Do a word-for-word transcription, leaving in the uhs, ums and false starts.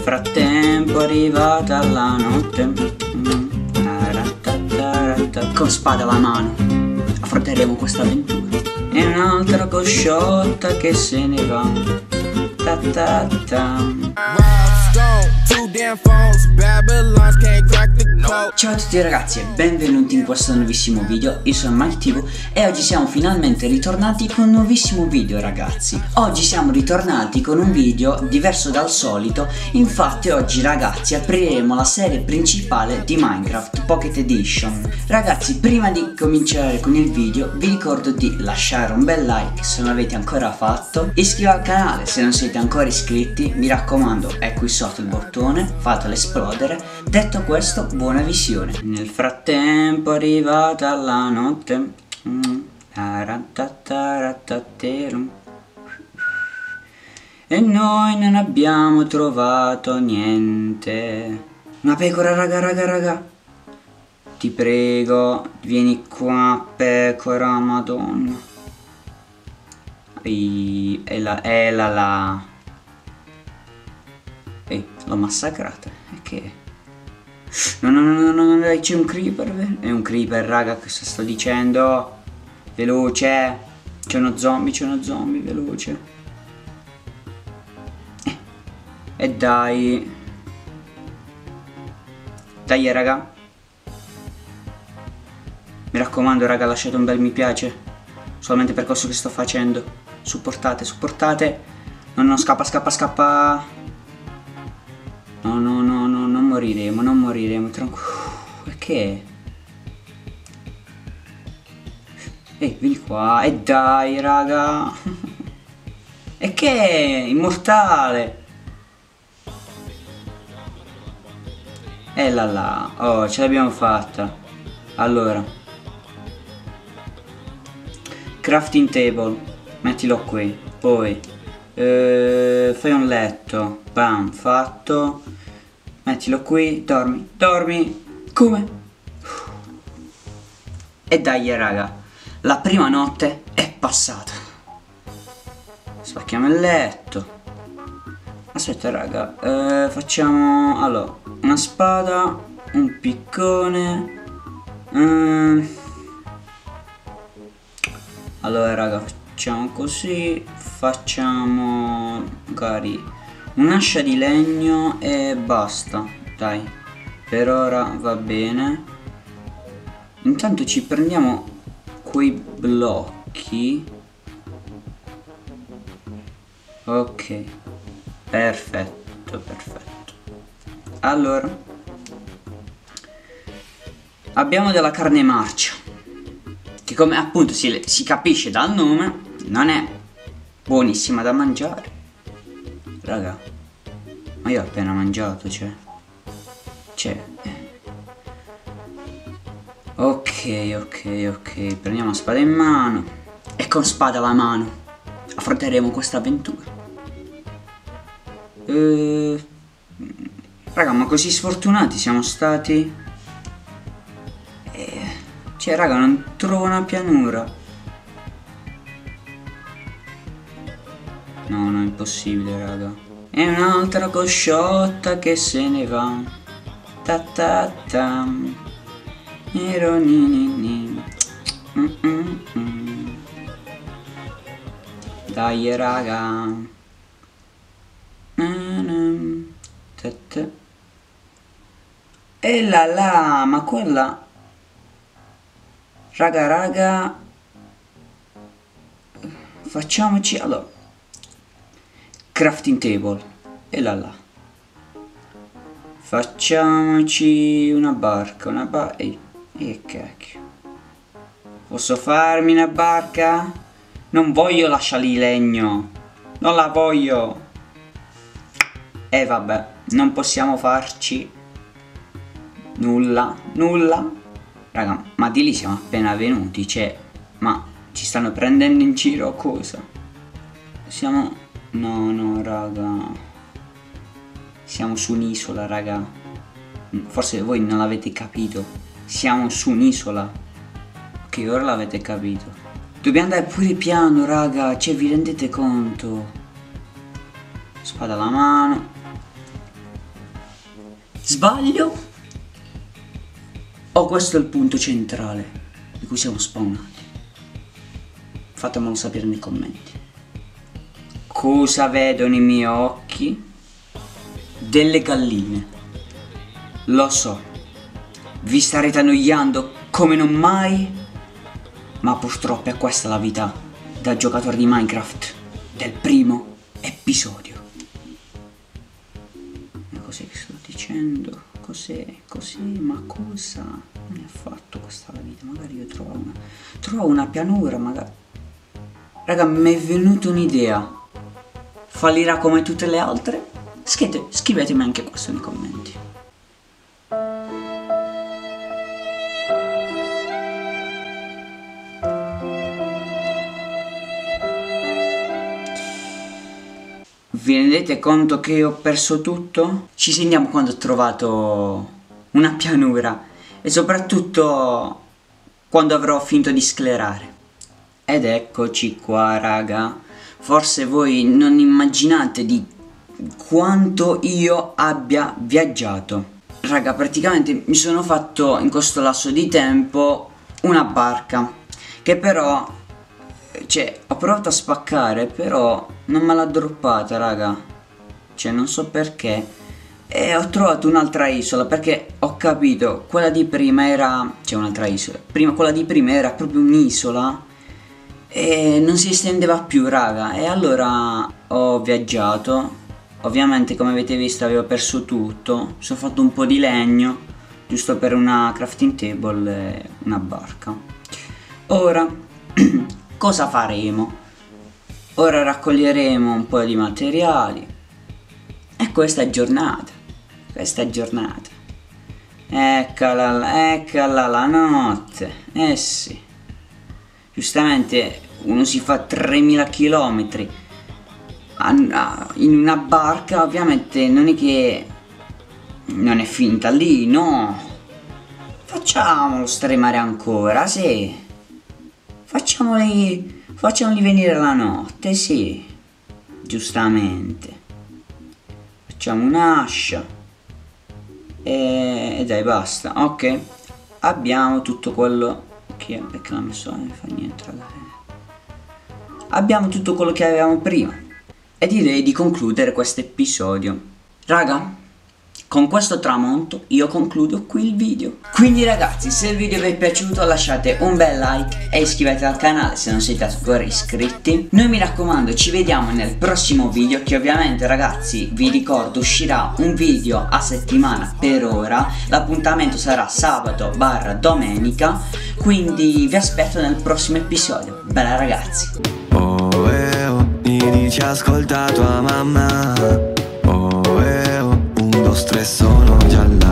frattempo è arrivata la notte, con spada alla mano affronteremo questa avventura. E un'altra cosciotta che se ne va, ta ta ta. Ciao a tutti ragazzi e benvenuti in questo nuovissimo video. Io sono MikeTV e oggi siamo finalmente ritornati con un nuovissimo video ragazzi. Oggi siamo ritornati con un video diverso dal solito. Infatti oggi ragazzi apriremo la serie principale di Minecraft Pocket Edition. Ragazzi, prima di cominciare con il video vi ricordo di lasciare un bel like se non l'avete ancora fatto, iscrivetevi al canale se non siete ancora iscritti, mi raccomando è qui sotto il bottone, fatelo esplodere. Detto questo, buona visione. Nel frattempo è arrivata la notte, e noi non abbiamo trovato niente. Una pecora raga raga raga, ti prego vieni qua pecora, madonna. Ehi, e la e la la Ehi, l'ho massacrata. E che? No no no no no, c'è un creeper. È un creeper raga, che sto dicendo. Veloce. C'è uno zombie, c'è uno zombie, veloce. eh. E dai. Dai raga. Mi raccomando raga, lasciate un bel mi piace, solamente per questo che sto facendo. Supportate, supportate. No no, scappa scappa scappa. No no no no, non moriremo, non moriremo, tranquillo. Perché? Ehi, vieni qua. E dai raga. E che? Immortale. E là là. Oh, ce l'abbiamo fatta. Allora, crafting table, mettilo qui. Poi eh, fai un letto. Bam, fatto. Mettilo qui, dormi, dormi. Come? E dai raga, la prima notte è passata. Spacchiamo il letto. Aspetta raga, eh, facciamo allora una spada, un piccone. mm. Allora raga, facciamo così. Facciamo magari un'ascia di legno e basta. Dai, per ora va bene. Intanto ci prendiamo quei blocchi. Ok, perfetto, perfetto. Allora, abbiamo della carne marcia, che come appunto si, si capisce dal nome non è buonissima da mangiare. Raga, ma io ho appena mangiato, cioè Cioè Ok, ok, ok. Prendiamo la spada in mano. E con spada alla mano affronteremo questa avventura. eh, Raga, ma così sfortunati siamo stati. eh, Cioè raga, non trovo una pianura. No, no, è impossibile, raga. E un'altra cosciotta che se ne va. Ta ta ta. Ero ni ni ni. Mm -mm -mm. Dai, raga. Mm ta ta. E là là, ma quella. Raga, raga. Facciamoci. Allora. Crafting table. E là là. Facciamoci una barca. Una barca. Ehi, e cacchio. Posso farmi una barca? Non voglio lasciare lì legno. Non la voglio. E vabbè, non possiamo farci nulla. Nulla. Raga, ma di lì siamo appena venuti. Cioè, ma ci stanno prendendo in giro o cosa? Siamo... No, no, raga. Siamo su un'isola, raga. Forse voi non l'avete capito. Siamo su un'isola. Ok, ora l'avete capito. Dobbiamo andare pure piano, raga. Cioè, vi rendete conto? Spada alla mano. sbaglio? O questo è il punto centrale di cui siamo spawnati? Fatemelo sapere nei commenti. Cosa vedono i miei occhi? Delle galline. Lo so, vi starete annoiando come non mai, ma purtroppo è questa la vita da giocatore di Minecraft del primo episodio. Ma cos'è che sto dicendo? Cos'è? Così? Ma cosa mi ha fatto questa la vita? Magari io trovo una, trovo una pianura, magari. Raga, mi è venuta un'idea. Fallirà come tutte le altre? Scrivete, scrivetemi anche questo nei commenti. Vi rendete conto che ho perso tutto? Ci sentiamo quando ho trovato una pianura e soprattutto quando avrò finito di sclerare. Ed eccoci qua, raga. Forse voi non immaginate di quanto io abbia viaggiato. Raga, praticamente mi sono fatto in questo lasso di tempo una barca che però, cioè, ho provato a spaccare, però non me l'ha droppata, raga. Cioè, non so perché. E ho trovato un'altra isola, perché ho capito, quella di prima era, cioè un'altra isola, prima quella di prima era proprio un'isola e non si estendeva più, raga. E allora ho viaggiato. Ovviamente, come avete visto, avevo perso tutto. Mi sono fatto un po' di legno giusto per una crafting table e una barca. Ora cosa faremo? Ora raccoglieremo un po' di materiali e questa è giornata. Questa è giornata. Eccola, eccola la notte. Eh sì. Giustamente uno si fa tremila chilometri in una barca, ovviamente non è che non è finita lì, no. Facciamolo stremare ancora, sì. Facciamoli, facciamoli venire la notte, sì. Giustamente. Facciamo un'ascia. E, e dai, basta. Ok. Abbiamo tutto quello che... Perché l'ha messo? Non mi fa niente, ragazzi. Abbiamo tutto quello che avevamo prima. E direi di concludere questo episodio. Raga, con questo tramonto io concludo qui il video. Quindi ragazzi, se il video vi è piaciuto lasciate un bel like e iscrivetevi al canale se non siete ancora iscritti. Noi, mi raccomando, ci vediamo nel prossimo video, che ovviamente, ragazzi, vi ricordo, uscirà un video a settimana per ora. L'appuntamento sarà sabato barra domenica, quindi vi aspetto nel prossimo episodio. Bella ragazzi. Oh, eh, oh, mi dici ascolta tua mamma. Oh, eh, oh, un, due, tre, sono già là.